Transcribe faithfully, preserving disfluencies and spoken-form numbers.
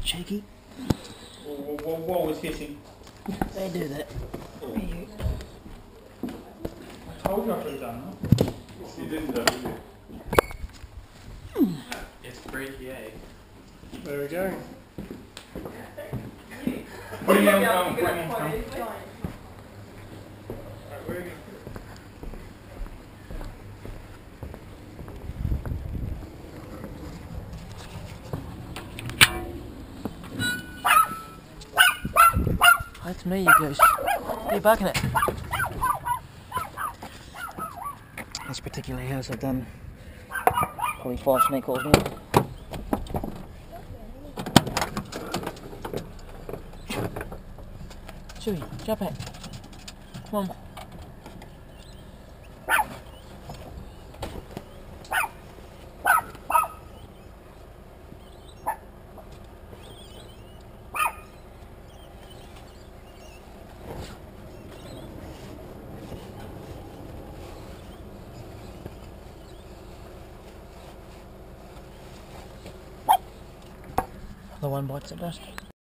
cheeky. Whoa, whoa, whoa, it's hitting. They do that. You. I told you I could have done that. You didn't though, did you? Mm. It's breaky egg. There we go. Bring him down, bring him down. That's me, you goose. You're barking it. This particular house I've done probably five snake calls now. Chewy, jump out. Come on. The one bites the dust.